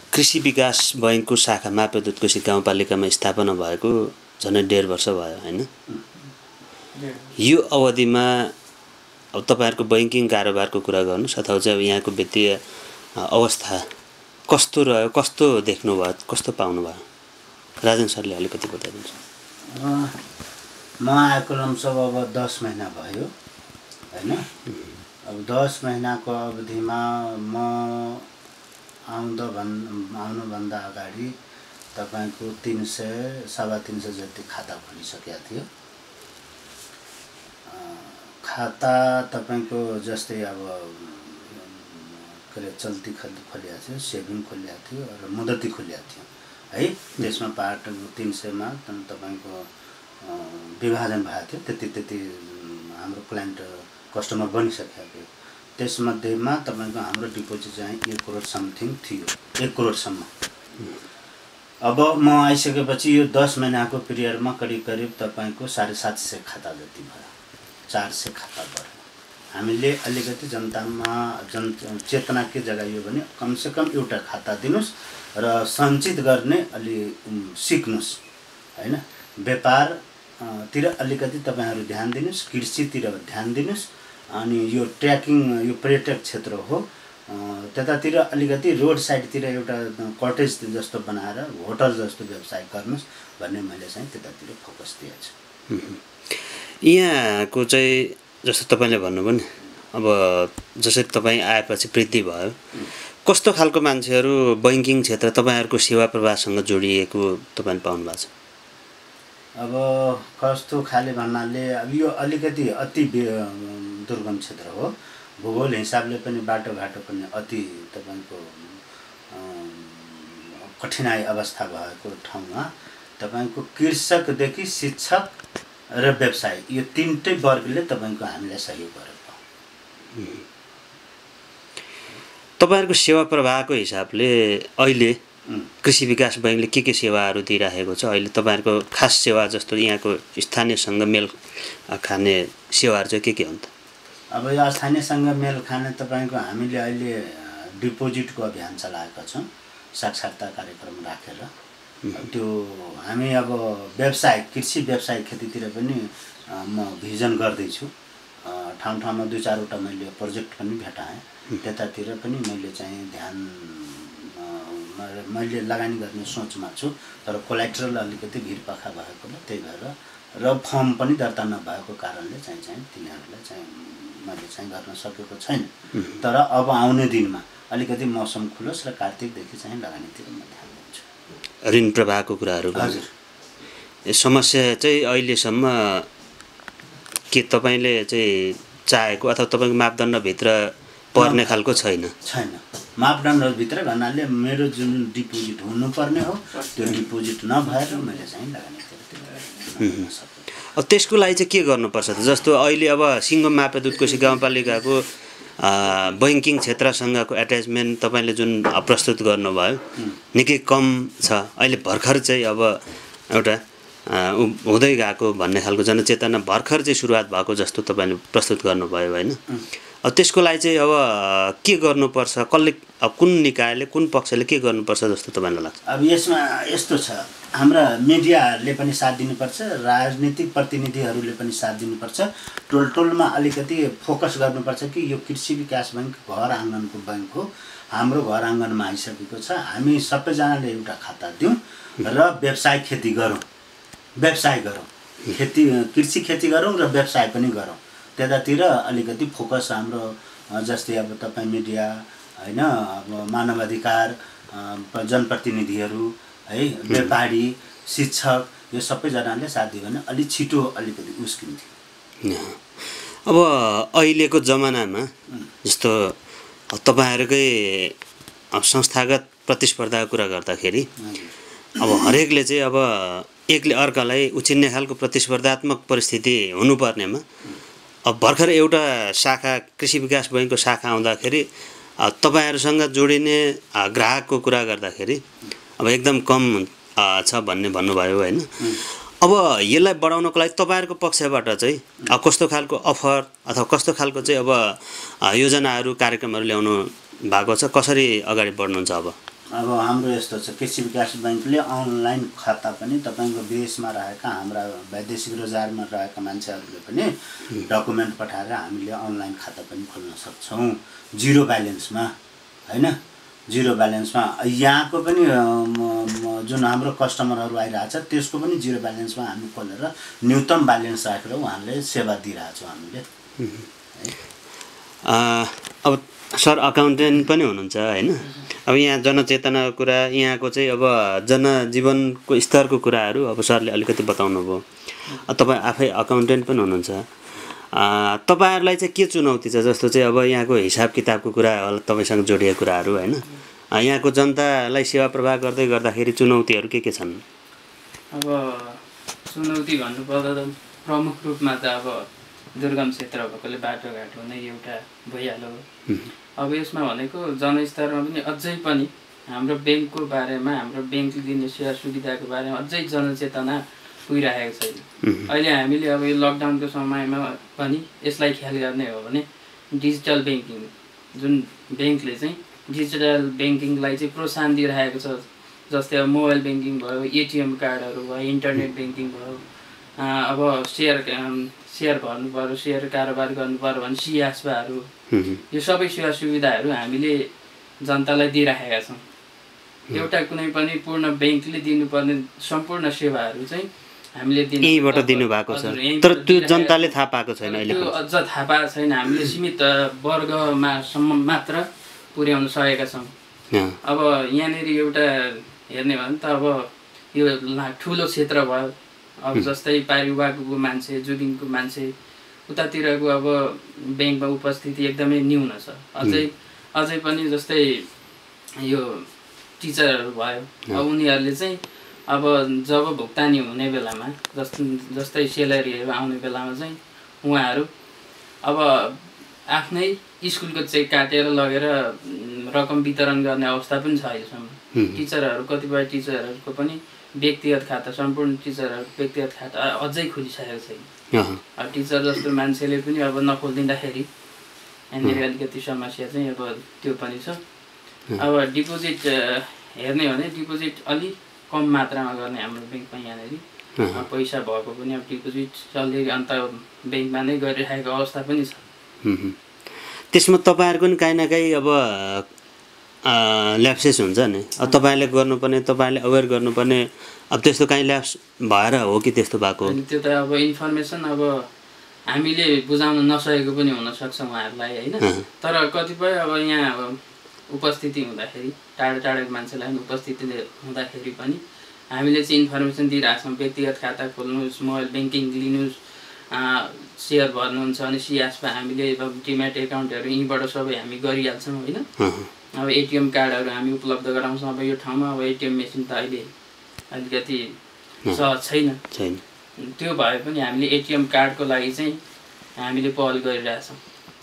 कृषि विकास बैङ्कको शाखा मापेदुधकोशी गाउँपालिकामा स्थापना भएको झन्डै 1.5 वर्ष भयो हैन। यो अवधिमा अब तपाईहरुको बैंकिङ कारोबारको कुरा गर्नुस् अथवा चाहिँ यहाँको वित्तीय अवस्था कस्तो रह्यो, कस्तो देख्नु भयो, कस्तो पाउनु भयो? राजन सरले अलिकति बताइदिनुस्। म आएको लम्सम अब 10 महिना भयो हैन। अब 10 महिनाको अवधिमा म आउनुभन्दा अगाडि तपाईको 300-350 जति खाता खोलिसकेको थियो। खाता तपाईको जस्तै अब चल्ती खोलिएको थियो, सेभिङ खोलिएको थियो र मुदती खोलिएको थियो है। त्यसमा पार्ट 300 मा तपाईको विभाजन भएको थियो। त्यति हाम्रो क्लाइन्ट कस्टमर बनिसकेको थियो। त्यसमध्येमा तपाईको हाम्रो डिपोजिट चाहिँ 1 करोड समथिङ थियो, 1 करोड सम्म। अब म आइसकेपछि यो 10 महिनाको पिरियडमा करिब तपाईको 750 खाता जति भयो, 400 खाता भयो। हामीले अलिकति जनतामा चेतना के जगाइयो भने कमसेकम एउटा खाता दिनुस् र सञ्चित गर्ने अलि सिक्नुस् हैन। व्यापार तिर अलिकति तपाईहरु ध्यान दिनुस्, कृषितिर ध्यान दिनुस्। अनि यो ट्र्याकिङ, यो पर्यटक क्षेत्र हो, त्यतातिर अलिकति रोड साइडतिर एउटा कटेज जस्तो बनाएर होटल जस्तो व्यवसाय गर्नुस् भन्ने मैले चाहिँ त्यतातिर फोकस दिएको छु। यहाँको चाहिँ जस्तो तपाईले भन्नुभयो नि, अब जसरी तपाई आएपछि वृद्धि भयो, कस्तो खालको मान्छेहरु बैंकिङ क्षेत्र तपाईहरुको सेवा प्रवाहसँग जोडिएको तपाईले पाउनु भएको छ? अब कस्तो खाले भन्नाले अब यो अलिकति अति दुर्गम क्षेत्र हो। भूगोल हिसाबले पनि बाटोघाटो पनि अति तपाईको कठिनाई अवस्था भएको ठाउँमा तपाईको कृषकदेखि शिक्षक र व्यवसायी यो तीनटै वर्गले तपाईको हामीलाई सहयोग गरेको। तपाईहरुको सेवा प्रवाहको हिसाबले अहिले कृषि विकास बैंकले के सेवाहरू दिइराखेको छ? अहिले तपाईहरुको खास सेवा जस्तो यहाँको स्थानीयसँग मेल खाने सेवाहरू चाहिँ के हुन् त? अब यो स्थानीयसँग मेल खाने तपाईको हामीले अहिले डिपोजिटको अभियान चलाएका छौं, साक्षरता कार्यक्रम राखेर। त्यो हामी अब व्यवसाय, कृषि व्यवसाय खेतीतिर पनि म भिजन गर्दै छु। ठाउँ-ठाउँमा 2-4 वटा मैले प्रोजेक्ट पनि भेटाएँ। त्यतातिर पनि मैले चाहिँ ध्यान मैले लगानी गर्ने सोचमा छु। तर कोलेट्रल अलिकति भिडपाखा भएकोले त्यही भएर र फर्म पनि दर्ता नभएको कारणले चाहिँ तिनीहरूलाई चाहिँ मैले चाहिँ गर्न सकेको छैन। तर अब आउने दिनमा अलिकति मौसम खुलोस् र कार्तिकदेखि चाहिँ लगानीतिर म ध्यान दिन्छु। ऋण प्रवाहको कुराहरू हजुर। समस्या चाहिँ अहिलेसम्म के तपाईले चाहिँ चाहेको अथवा तपाईको मापदण्डभित्र पर्ने खालको छैन? छैन। मापदण्डभित्र भन्नाले मेरो जुन डिपोजिट हुनुपर्ने हो त्यो डिपोजिट नभएर मैले चाहिँ लगानीतिर अब त्यसको लागि चाहिँ के गर्नुपर्छ त? जस्तो अहिले अब सिङ्गो मापेदुधकोशी गाउँपालिकाको बैंकिङ क्षेत्रसँगको एट्याचमेन्ट तपाईले जुन प्रस्तुत गर्नुभयो निकै कम छ। अहिले भर्खर चाहिँ अब एउटा हुँदै गएको भन्ने खालको जनचेतना भर्खर चाहिँ सुरुवात भएको जस्तो तपाईले प्रस्तुत गर्नुभयो हैन। अब त्यसको लागि चाहिँ अब के गर्नुपर्छ? कसले, कुन निकायले, कुन पक्षले के गर्नुपर्छ जस्तो तपाईलाई लाग्छ? अब यसमा यस्तो छ, हाम्रा मिडियाले पनि साथ दिनुपर्छ, राजनीतिक प्रतिनिधिहरूले पनि साथ दिनुपर्छ। टोलटोलमा अलिकति फोकस गर्नुपर्छ कि यो कृषि विकास बैंक घर आँगनको बैंक हो, हाम्रो घर आँगनमा आइसकेको छ। हामी सबैजनाले एउटा खाता दिउँ र व्यवसाय खेती गरौँ, खेती कृषि खेती गरौँ र व्यवसाय पनि गरौँ। त्यतातिर अलिकति फोकस हाम्रो जस्तै अब तपाई मिडिया हैन, अब मानवाधिकार, जनप्रतिनिधिहरू है, व्यापारी, शिक्षक यो सबैजनाले साथ दियो भने अलि छिटो अलिकति उस्किन्थ्यो। अब अहिलेको जमानामा जस्तो तपाईहरुकै संस्थागत प्रतिस्पर्धाको कुरा गर्दाखेरि अब हरेकले चाहिँ अब एकले अर्कालाई उछिन्ने खालको प्रतिस्पर्धात्मक परिस्थिति हुनुपर्नेमा अब भर्खर एउटा शाखा कृषि विकास बैंकको शाखा आउँदाखेरि तपाईहरुसँग जोडिने ग्राहकको कुरा गर्दाखेरि अब एकदम कम छ भन्ने भन्नुभयो हैन। अब यसलाई बढाउनको लागि तपाईहरुको पक्षबाट चाहिँ कस्तो खालको अफर अथवा कस्तो खालको चाहिँ अब योजनाहरू कार्यक्रमहरू ल्याउनु भएको छ? कसरी अगाडि बढ्नुहुन्छ अब? अब हाम्रो यस्तो छ, कृषि विकास बैङ्कले अनलाइन खाता पनि तपाईँको विदेशमा रहेका हाम्रा वैदेशिक रोजगारमा रहेका मान्छेहरूले पनि डकुमेन्ट पठाएर हामीले अनलाइन खाता पनि खोल्न सक्छौँ, जिरो ब्यालेन्समा, होइन, जिरो ब्यालेन्समा। यहाँको पनि जुन हाम्रो कस्टमरहरू आइरहेछ त्यसको पनि जिरो ब्यालेन्समा हामी खोलेर न्यूनतम ब्यालेन्स राखेर उहाँहरूले सेवा दिइरहेछौँ हामीले। अब सर अकाउन्टेन्ट पनि हुनुहुन्छ होइन, अब यहाँ जनचेतनाको कुरा, यहाँको चाहिँ अब जनजीवनको स्तरको कुराहरू अब सरले अलिकति बताउनु भयो। तपाईँ आफै अकाउन्टेन्ट पनि हुनुहुन्छ, तपाईँहरूलाई चाहिँ के चुनौती छ? जस्तो चाहिँ अब यहाँको हिसाब किताबको कुरा होला, तपाईँसँग जोडिएको कुराहरू होइन, यहाँको जनतालाई सेवा प्रवाह गर्दै गर्दाखेरि चुनौतीहरू के छन्? अब चुनौती भन्नुपर्दा त प्रमुख रूपमा त अब दुर्गम क्षेत्र भएकोले बाटोघाटो नै एउटा भइहाल्यो। अब यसमा भनेको जनस्तरमा पनि अझै पनि हाम्रो ब्याङ्कको बारेमा, हाम्रो ब्याङ्कले दिने सेवा सुविधाको बारेमा अझै जनचेतना पुगिरहेको छैन। अहिले हामीले अब यो लकडाउनको समयमा पनि यसलाई ख्याल गर्ने हो भने डिजिटल ब्याङ्किङ, जुन ब्याङ्कले चाहिँ डिजिटल ब्याङ्किङलाई चाहिँ प्रोत्साहन दिइरहेको छ। जस्तै अब मोबाइल ब्याङ्किङ भयो, एटिएम कार्डहरू भयो, इन्टरनेट ब्याङ्किङ भयो, अब सेयर भर्नु पऱ्यो, सेयर कारोबार गर्नु पऱ्यो भने सियास्बाहरू, यो सबै सेवा सुविधाहरू हामीले जनतालाई दिइराखेका छौँ। एउटा कुनै पनि पूर्ण ब्याङ्कले दिनुपर्ने सम्पूर्ण सेवाहरू चाहिँ हामीले यहीँबाट दिनुभएको छ, तर त्यो जनताले थाहा पाएको छैन, अहिले त्यो अझ थाहा पाएको छैन। हामीले सीमित वर्गमा सम्म मात्र पुर्याउन सकेका छौँ। अब यहाँनिर एउटा हेर्ने हो भने त अब यो ठुलो क्षेत्र भयो। अब जस्तै पारिवारिकको मान्छे, जुबिङको मान्छे, उतातिरको अब ब्याङ्कमा उपस्थिति एकदमै न्यून छ। अझै पनि जस्तै यो टिचरहरू भयो, अब उनीहरूले चाहिँ अब जब भुक्तानी हुने बेलामा, जस्तै सेलेरीहरू आउने बेलामा चाहिँ उहाँहरू अब आफ्नै स्कुलको चेक काटेर लगेर रकम वितरण गर्ने अवस्था पनि छ अहिलेसम्म। टिचरहरू, कतिपय टिचरहरूको पनि व्यक्तिगत खाता, सम्पूर्ण टिचरहरूको व्यक्तिगत खाता अझै खोलिसकेको छैन। अब टिचर जस्तो मान्छेले पनि अब नखोलिदिँदाखेरि यहाँनिर अलिकति समस्या चाहिँ अब त्यो पनि छ। अब डिपोजिट हेर्ने हो भने डिपोजिट अलिक कम मात्रामा गर्ने हाम्रो ब्याङ्कमा यहाँनिर पैसा भएको पनि अब डिपोजिट जसले अन्त ब्याङ्कमा नै गरिरहेको अवस्था पनि छ। त्यसमा तपाईँहरूको पनि काहीँ न काहीँ अब ल्याप्सेस हुन्छ नि, अब तपाईँले गर्नुपर्ने, तपाईँले अवेर गर्नुपर्ने, अब त्यस्तो काहीँ ल्याप्स भएर हो कि त्यस्तो भएको? त्यो त अब इन्फर्मेसन अब हामीले बुझाउन नसकेको पनि हुनसक्छ उहाँहरूलाई होइन। तर कतिपय अब यहाँ उपस्थिति हुँदाखेरि, टाढो टाढोको मान्छेलाई उपस्थिति हुँदाखेरि पनि हामीले चाहिँ इन्फर्मेसन दिइरहेछौँ। व्यक्तिगत खाता खोल्नुहोस्, मोबाइल ब्याङ्किङ लिनुहोस्, सेयर भर्नुहुन्छ भने सियासमा हामीले अब डिम्याट एकाउन्टहरू यहीँबाट सबै हामी गरिहाल्छौँ होइन। अब एटिएम कार्डहरू हामी उपलब्ध गराउँछौँ। अब यो ठाउँमा अब एटिएम मेसिन त अहिले अलिकति सहज छैन, त्यो भए पनि हामीले एटिएम कार्डको लागि चाहिँ हामीले पहल गरिरहेछौँ।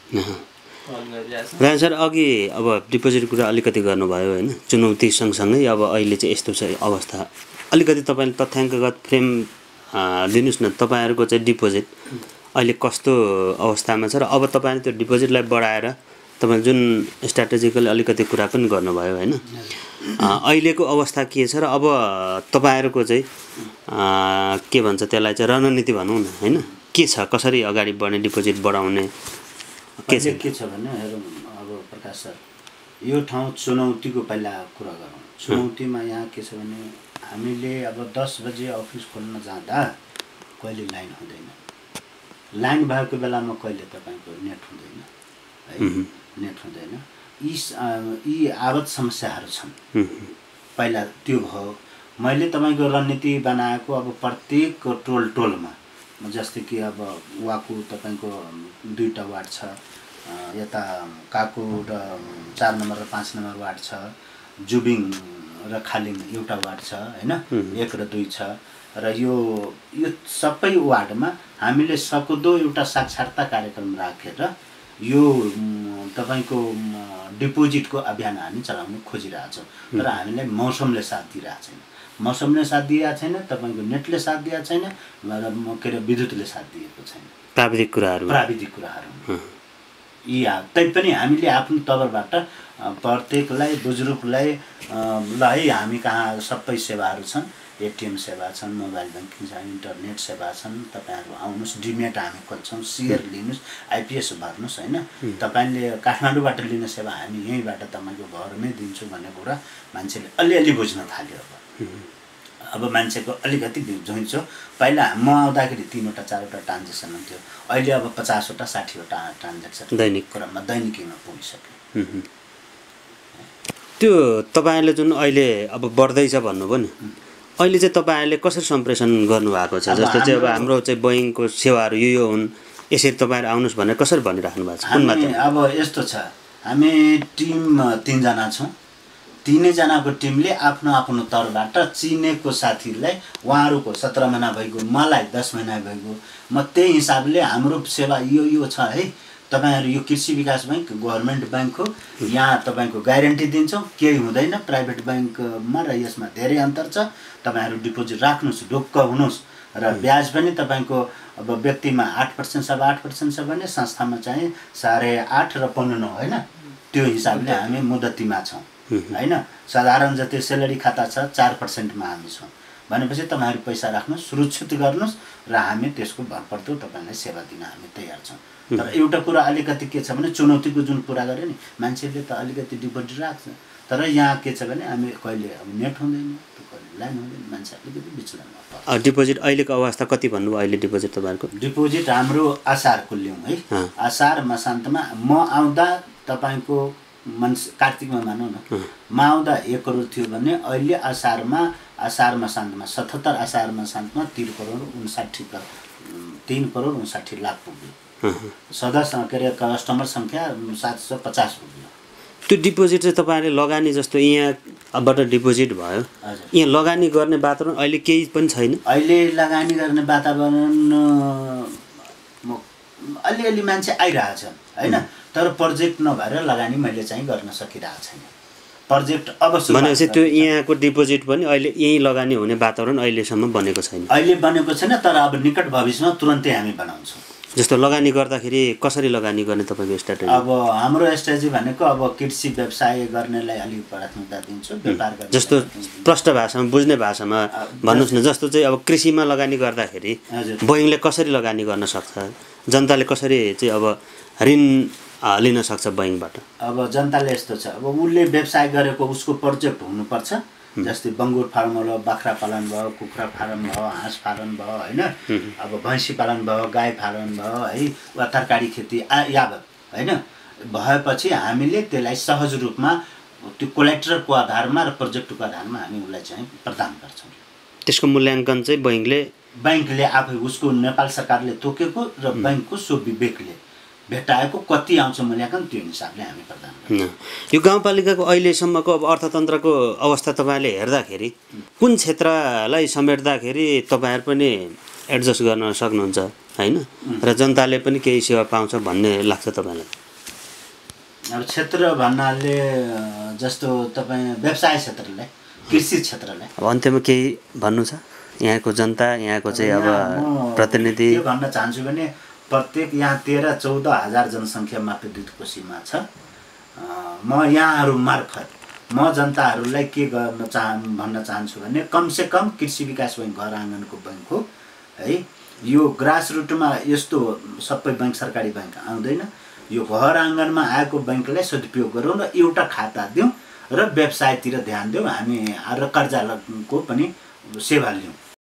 राज सर, अघि अब डिपोजिट कुरा अलिकति गर्नुभयो होइन, चुनौती सँगसँगै अब अहिले चाहिँ यस्तो छ अवस्था, अलिकति तपाईँले तथ्याङ्कगत फ्रेम दिनुहोस् न। तपाईँहरूको चाहिँ डिपोजिट अहिले कस्तो अवस्थामा छ र अब तपाईँले त्यो डिपोजिटलाई बढाएर तपाईँ जुन स्ट्राटेजिकली अलिकति कुरा पनि गर्नुभयो होइन, अहिलेको अवस्था के छ र अब तपाईँहरूको चाहिँ के भन्छ त्यसलाई चाहिँ रणनीति भनौँ न होइन, के छ, कसरी अगाडि बढ्ने, डिपोजिट बढाउने के छ भने हेरौँ। अब प्रकाश सर, यो ठाउँ चुनौतीको पहिला कुरा गरौँ। चुनौतीमा यहाँ के छ भने हामीले अब 10 बजे अफिस खोल्न जाँदा कहिले लाइन हुँदैन, लाइन भएको बेलामा कहिले तपाईँको नेट हुँदैन है, नेट हुँदैन। यी आवत समस्याहरू छन्। पहिला त्यो भयो। मैले तपाईँको रणनीति बनाएको अब प्रत्येक टोलमा, जस्तै कि अब वाकु तपाईँको 2टा वार्ड छ, यता काकु र 4 नम्बर र 5 नम्बर वार्ड छ, जुबिङ र खालिङ एउटा वार्ड छ होइन, 1 र 2 छ। र यो सबै वार्डमा हामीले सक्दो एउटा साक्षरता कार्यक्रम राखेर यो तपाईँको डिपोजिटको अभियान हामी चलाउन खोजिरहेछौँ। तर हामीलाई मौसमले साथ दिइरहेको छैन, मौसमले साथ दिएको छैन, तपाईँको नेटले साथ दिएको छैन, र के अरे विद्युतले साथ दिएको छैन, प्राविधिक कुराहरू। यी तैपनि हामीले आफ्नो तर्फबाट प्रत्येकलाई बुजुर्गलाई ल है हामी कहाँ सबै सेवाहरू छन्, एटिएम सेवा छन्, मोबाइल ब्याङ्किङ छ, इन्टरनेट सेवा छन्, तपाईँहरू आउनुहोस्, डिमेट हामी खोल्छौँ, सेयर लिनुहोस्, आइपिएस भर्नुहोस् होइन। तपाईँले काठमाडौँबाट लिने सेवा हामी यहीँबाट तपाईँको घरमै दिन्छु भन्ने कुरा मान्छेले अलिअलि बुझ्न थाल्यो। अब मान्छेको अलिकति झुइँचो। पहिला म आउँदाखेरि 3वटा 4वटा ट्रान्जेक्सन हुन्थ्यो, अहिले अब 50वटा 60वटा ट्रान्जेक्सन दैनिक क्रममा दैनिकीमा पुगिसक्यो। त्यो तपाईँले जुन अहिले अब बढ्दैछ भन्नुभयो नि, अहिले चाहिँ तपाईँहरूले कसरी सम्प्रेषण गर्नुभएको छ? जस्तो चाहिँ अब हाम्रो चाहिँ बोइङको सेवाहरू यो हुन्, यसरी तपाईँहरू आउनुहोस् भनेर कसरी भनिराख्नु भएको छ? कुन माध्यम? अब यस्तो छ, हामी टिम 3 जना छौँ। 3 जनाको टिमले आफ्नो आफ्नो तर्फबाट चिनेको साथीलाई, उहाँहरूको 17 महिना भइगयो, मलाई 10 महिना भइगयो, म त्यही हिसाबले हाम्रो सेवा यो छ है, तपाईँहरू यो कृषि विकास बैङ्क गभर्मेन्ट बैङ्क हो, यहाँ तपाईँको ग्यारेन्टी दिन्छौँ, केही हुँदैन। प्राइभेट बैङ्कमा र यसमा धेरै अन्तर छ। तपाईँहरू डिपोजिट राख्नुहोस्, ढुक्क हुनुहोस् र ब्याज पनि तपाईँको अब व्यक्तिमा 8% छ, 8% छ भने संस्थामा चाहिँ 8.5 र 15 होइन, त्यो हिसाबले हामी मुदतीमा छौँ होइन। साधारण जति सेलेरी खाता छ 4%मा हामी छौँ भनेपछि तपाईँहरू पैसा राख्नुहोस्, सुरक्षित गर्नुहोस् र हामी त्यसको भरपर्दो तपाईँलाई सेवा दिन हामी तयार छौँ। तर एउटा कुरा अलिकति के छ भने चुनौतीको जुन कुरा गरे नि, मान्छेले त अलिकति डिपोजिट राख्छ, तर यहाँ के छ भने हामी कहिले अब नेट हुँदैन, कहिले लाइन हुँदैन, मान्छे अलिकति विचलनमा पर्छ। डिपोजिट अहिलेको अवस्था कति भन्नुभयो? अहिले डिपोजिट तपाईँहरूको डिपोजिट हाम्रो असारको लिउँ है, असार मसान्तमा म आउँदा तपाईँको कार्तिकमा मानौँ न, म आउँदा 1 करोड थियो भने अहिले असार मसान्तमा 77 असार मसान्तमा 3 करोड 59 लाख पुग्यो। सदस्य के अरे कस्टमर सङ्ख्या 750 पुग्यो। त्यो डिपोजिट चाहिँ तपाईँहरूले लगानी जस्तो यहाँबाट डिपोजिट भयो, यहाँ लगानी गर्ने वातावरण अहिले केही पनि छैन? अहिले लगानी गर्ने वातावरण अलिअलि मान्छे आइरहेछ होइन, तर प्रोजेक्ट नभएर लगानी मैले चाहिँ गर्न सकिरहेको छैन। प्रोजेक्ट अवश्य भनेपछि त्यो यहाँको डिपोजिट पनि अहिले यहीँ लगानी हुने वातावरण अहिलेसम्म बनेको छैन? अहिले बनेको छैन, तर अब निकट भविष्यमा तुरन्तै हामी बनाउँछौँ। जस्तो लगानी गर्दाखेरि कसरी लगानी गर्ने तपाईँको स्ट्राटेजी? अब हाम्रो स्ट्राटेजी भनेको अब कृषि व्यवसाय गर्नेलाई अलिक प्राथमिकता दिन्छु, व्यापार गर्ने जस्तो प्रष्ट भाषामा बुझ्ने भाषामा भन्नुहोस् न। जस्तो चाहिँ अब कृषिमा लगानी गर्दाखेरि बोइङले कसरी लगानी गर्न सक्छ, जनताले कसरी चाहिँ अब ऋण लिन सक्छ बैङ्कबाट? अब जनताले यस्तो छ, अब उसले व्यवसाय गरेको उसको प्रोजेक्ट हुनुपर्छ। जस्तै बङ्गुर फार्म भयो, बाख्रा पालन भयो, कुखुरा फार्म भयो, हाँस फार्म भयो होइन, अब भैँसी पालन भयो, गाई फार्म भयो है, वा तरकारी खेती यावत होइन भएपछि हामीले त्यसलाई सहज रूपमा त्यो कोलेक्टरको आधारमा र प्रोजेक्टको आधारमा हामी उसलाई चाहिँ प्रदान गर्छौँ। त्यसको मूल्याङ्कन चाहिँ बैङ्कले आफै उसको नेपाल सरकारले तोकेको र बैङ्कको सो विवेकले भेटाएको कति आउँछ मूल्याङ्कन त्यो हिसाबले हामी प्रदान गर्छौँ। यो गाउँपालिकाको अहिलेसम्मको अब अर्थतन्त्रको अवस्था तपाईँले हेर्दाखेरि कुन क्षेत्रलाई समेट्दाखेरि तपाईँहरू पनि एडजस्ट गर्न सक्नुहुन्छ होइन, र जनताले पनि केही सेवा पाउँछ भन्ने लाग्छ तपाईँलाई? अब क्षेत्र भन्नाले जस्तो तपाईँ व्यवसाय क्षेत्रलाई, कृषि क्षेत्रलाई अब अन्त्यमा केही भन्नु छ? यहाँको जनता, यहाँको चाहिँ अब प्रतिनिधि के भन्न चाहन्छु भने प्रत्येक यहाँ 13-14 हजार जनसङ्ख्या मापदृष्ट कोशीमा छ। म यहाँहरू मार्फत म जनताहरूलाई के भन्न चाहन्छु भने कमसेकम कृषि विकास बैङ्क घर आँगनको बैङ्क हो है। यो ग्रास रुटमा यस्तो सबै बैङ्क सरकारी बैङ्क आउँदैन, यो घर आँगनमा आएको बैङ्कलाई सदुपयोग गरौँ र एउटा खाता दिउँ र व्यवसायतिर ध्यान दिउँ हामी, र कर्जाको पनि सेवा लिउँ।